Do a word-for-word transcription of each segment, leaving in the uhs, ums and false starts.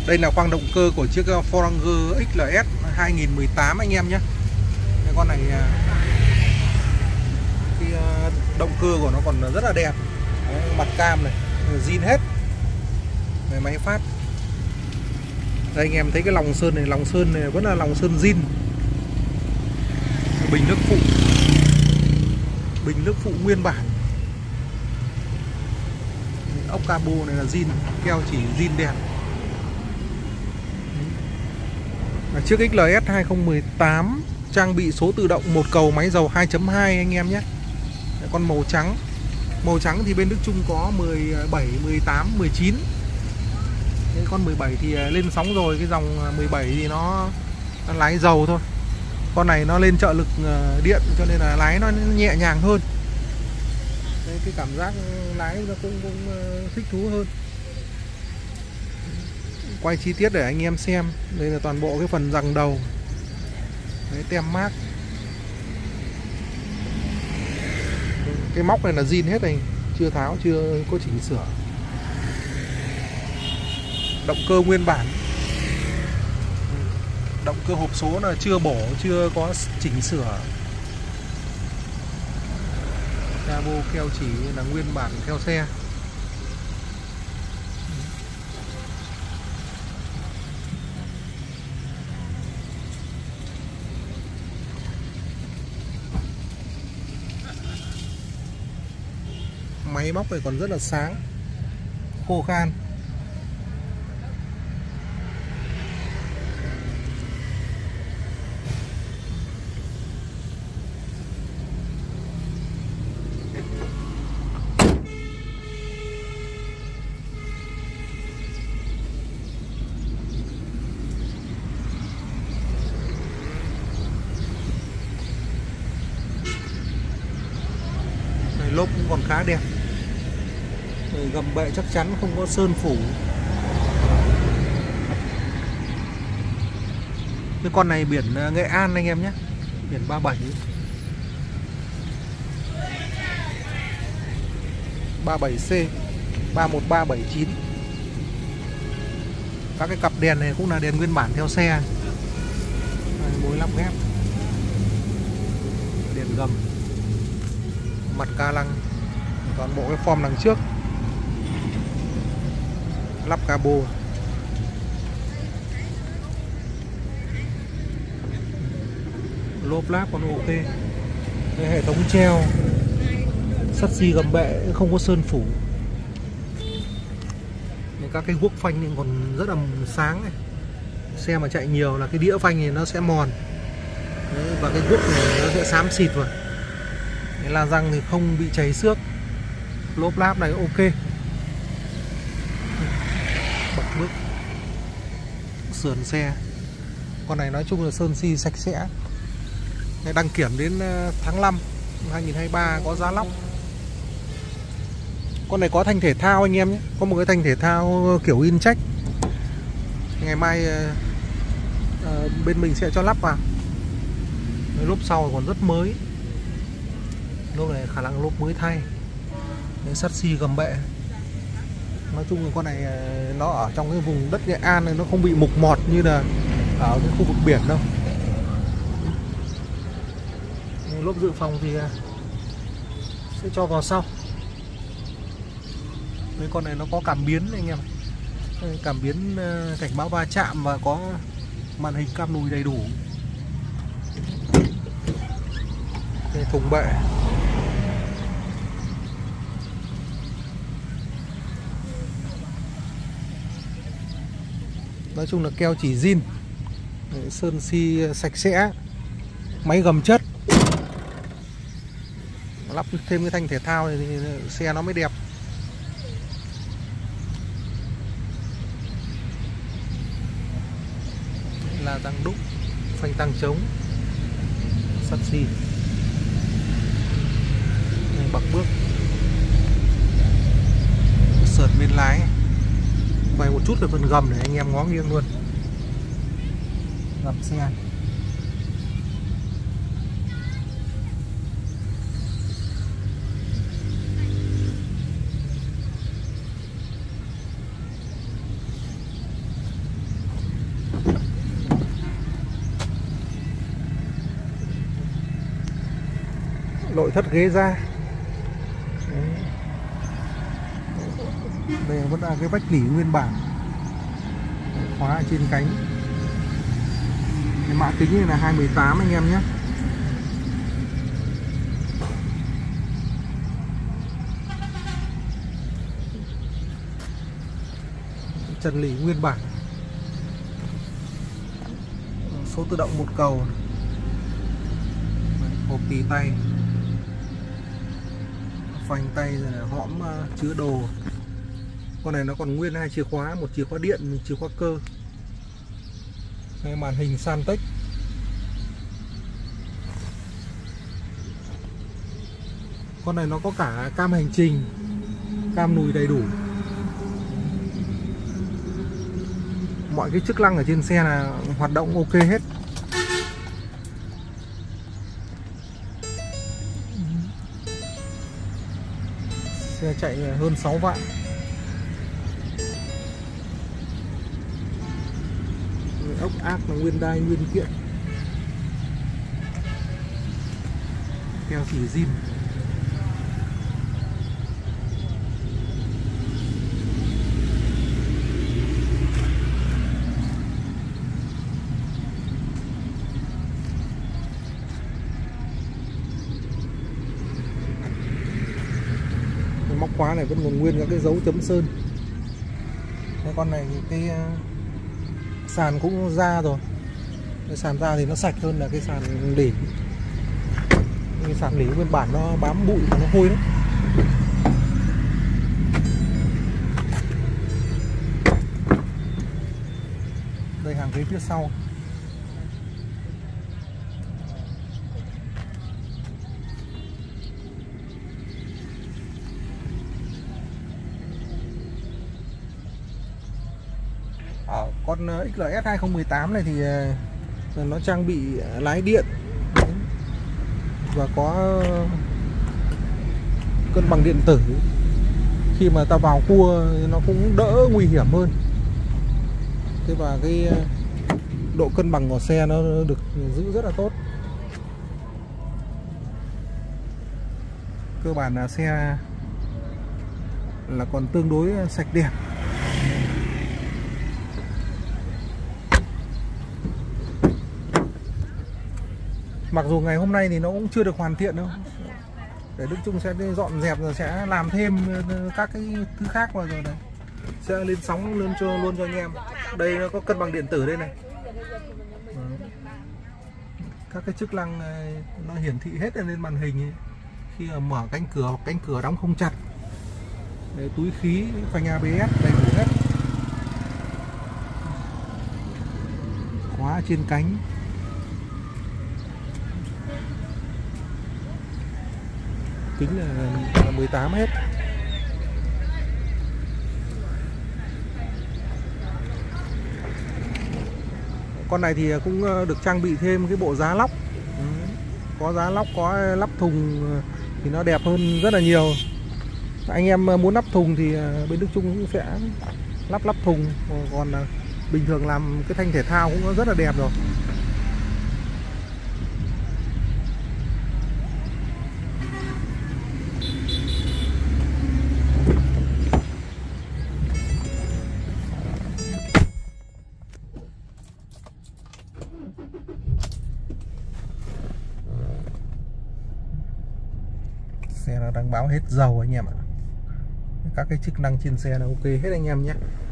Đây là khoang động cơ của chiếc Ford Ranger ích lờ ét hai nghìn mười tám anh em nhé. Cái con này cái động cơ của nó còn rất là đẹp. Đấy, mặt cam này zin hết. Này, máy phát. Đây anh em thấy cái lòng sơn này, lòng sơn này vẫn là lòng sơn zin. Bình nước phụ. Bình nước phụ nguyên bản. Ốc cabo này là zin, keo chỉ zin đẹp. Chiếc ích lờ ét hai không một tám trang bị số tự động một cầu máy dầu hai chấm hai anh em nhé. Con màu trắng. Màu trắng thì bên Đức Trung có mười bảy, mười tám, mười chín. Cái con mười bảy thì lên sóng rồi, cái dòng mười bảy thì nó, nó lái dầu thôi. Con này nó lên trợ lực điện cho nên là lái nó nhẹ nhàng hơn. Đấy, cái cảm giác lái nó cũng, cũng thích thú hơn. Quay chi tiết để anh em xem. Đây là toàn bộ cái phần giằng đầu. Đấy, tem mác. Cái móc này là zin hết này, chưa tháo, chưa có chỉnh sửa. Động cơ nguyên bản. Động cơ hộp số là chưa bổ, chưa có chỉnh sửa. Cabo keo chỉ là nguyên bản theo xe. Máy móc này còn rất là sáng, khô khan. Lốp cũng còn khá đẹp. Gầm bệ chắc chắn không có sơn phủ. Cái con này biển Nghệ An anh em nhé. Biển ba bảy. ba bảy C ba một ba bảy chín. Các cái cặp đèn này cũng là đèn nguyên bản theo xe. bốn mươi lăm ghép. Đèn gầm. Mặt ca lăng. Toàn bộ cái form đằng trước. Lắp cabo. Lốp láp còn ok. Cái hệ thống treo, sắt xi gầm bệ không có sơn phủ. Các cái guốc phanh còn rất là sáng này. Xe mà chạy nhiều là cái đĩa phanh này nó sẽ mòn. Đấy, và cái guốc này nó sẽ xám xịt vào. Cái la răng thì không bị chảy xước. Lốp láp này ok. Bật bước sườn xe. Con này nói chung là sơn xi sạch sẽ. Đăng kiểm đến tháng năm năm hai nghìn không trăm hai mươi ba có giá lóc. Con này có thanh thể thao anh em nhé. Có một cái thanh thể thao kiểu in check. Ngày mai uh, bên mình sẽ cho lắp vào. Lốp sau còn rất mới. Lốp này khả năng lốp mới thay. Sắt xi gầm bệ. Nói chung là con này nó ở trong cái vùng đất Nghệ An này, nó không bị mục mọt như là ở cái khu vực biển đâu. Lốp dự phòng thì sẽ cho vào sau. Cái con này nó có cảm biến anh em. Cảm biến cảnh báo va chạm và có màn hình cam lùi đầy đủ. Cái thùng bệ. Nói chung là keo chỉ zin. Sơn xi sạch sẽ. Máy gầm chất. Lắp thêm cái thanh thể thao này thì xe nó mới đẹp. Là răng đúc, phanh tăng trống, sắt xi. Bậc bước. Sượt bên lái. Quay một chút về phần gầm để anh em ngó nghiêng luôn. Gầm xe. nội thất ghế da. Đấy. Đây vẫn là cái vách nỉ nguyên bản, khóa trên cánh. Cái mã kính này là hai mười tám anh em nhé. Trần lỉ nguyên bản, số tự động một cầu, hộp tì tay, phanh tay rồi là hõm chứa đồ. Con này nó còn nguyên hai chìa khóa, một chìa khóa điện, một chìa khóa cơ. Cái màn hình Santec. Con này nó có cả cam hành trình, cam lùi đầy đủ. Mọi cái chức năng ở trên xe là hoạt động ok hết. Xe chạy hơn sáu vạn. Ốc ác là nguyên đai nguyên kiện, keo chỉ zin. Móc khóa này vẫn còn nguyên các cái dấu chấm sơn. Cái con này thì cái sàn cũng ra rồi. Cái sàn ra thì nó sạch hơn là cái sàn lỉ. Cái sàn lỉ nguyên bản nó bám bụi và nó hôi lắm. Đây hàng ghế phía sau. Ở con ích lờ ét hai không một tám này thì nó trang bị lái điện và có cân bằng điện tử. Khi mà ta vào cua nó cũng đỡ nguy hiểm hơn. Thế và cái độ cân bằng của xe nó được giữ rất là tốt. Cơ bản là xe là còn tương đối sạch đẹp. Mặc dù ngày hôm nay thì nó cũng chưa được hoàn thiện đâu. Để Đức Trung sẽ dọn dẹp rồi sẽ làm thêm các cái thứ khác vào rồi đấy. Sẽ lên sóng lên cho luôn cho anh em. Đây nó có cân bằng điện tử đây này. Các cái chức năng nó hiển thị hết lên màn hình ấy. Khi mà mở cánh cửa hoặc cánh cửa đóng không chặt. Đấy, túi khí, phanh a bê ét đầy đủ hết. Khóa trên cánh. Kính là mười tám hết. Con này thì cũng được trang bị thêm cái bộ giá lóc. Có giá lóc, có lắp thùng thì nó đẹp hơn rất là nhiều. Anh em muốn lắp thùng thì bên Đức Trung cũng sẽ lắp lắp thùng. Còn bình thường làm cái thanh thể thao cũng rất là đẹp rồi. Xe nó đang báo hết dầu anh em ạ. Các cái chức năng trên xe là ok hết anh em nhé.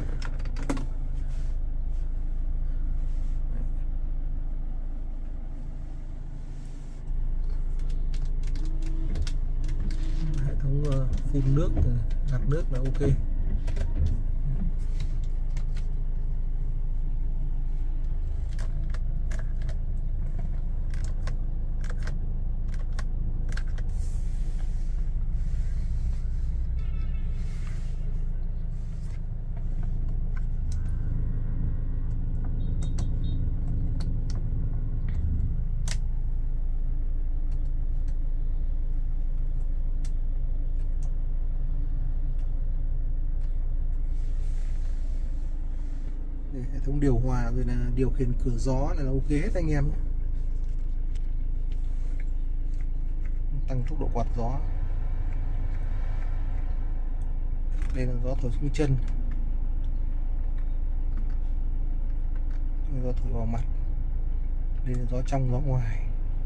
Hệ thống phun nước, gạt nước là ok. Hệ thống điều hòa rồi là điều khiển cửa gió này là ok hết anh em. tăng tốc độ quạt gió. Đây là gió thổi xuống chân, gió thổi vào mặt. Đây là gió trong gió ngoài.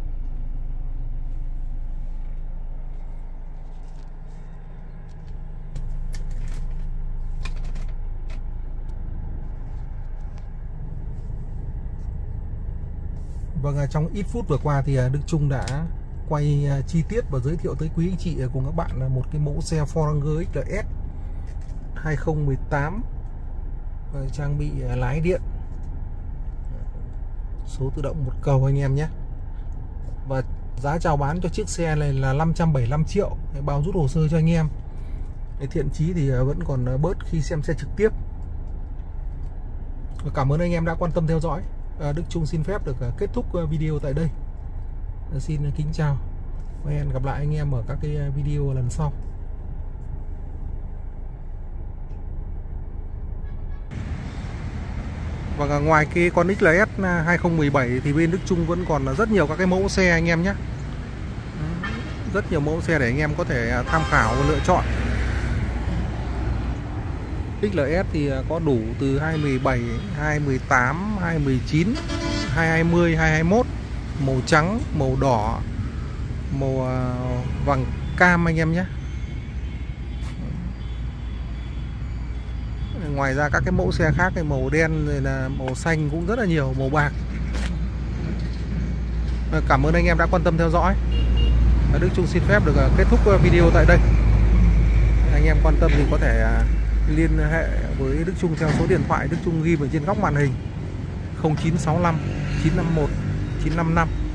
Vâng, trong ít phút vừa qua thì Đức Trung đã quay chi tiết và giới thiệu tới quý anh chị cùng các bạn là một cái mẫu xe Ford Ranger ích lờ ét hai không một tám trang bị lái điện, số tự động một cầu anh em nhé. Và giá chào bán cho chiếc xe này là năm trăm bảy mươi lăm triệu, bao rút hồ sơ cho anh em. Thiện chí thì vẫn còn bớt khi xem xe trực tiếp. Cảm ơn anh em đã quan tâm theo dõi. Đức Trung xin phép được kết thúc video tại đây. Xin kính chào và hẹn gặp lại anh em ở các cái video lần sau. Và ngoài cái con ích lờ ét hai không một bảy thì bên Đức Trung vẫn còn rất nhiều các cái mẫu xe anh em nhé. Rất nhiều mẫu xe để anh em có thể tham khảo và lựa chọn. ích lờ ét thì có đủ từ hai một bảy, hai một tám, hai một chín, hai hai mươi, hai hai mốt, màu trắng, màu đỏ, màu vàng cam anh em nhé. Ngoài ra các cái mẫu xe khác, cái màu đen rồi là màu xanh cũng rất là nhiều, màu bạc. Cảm ơn anh em đã quan tâm theo dõi. Đức Trung xin phép được kết thúc video tại đây. Anh em quan tâm thì có thể liên hệ với Đức Trung theo số điện thoại Đức Trung ghi ở trên góc màn hình không chín sáu năm chín năm một chín năm năm.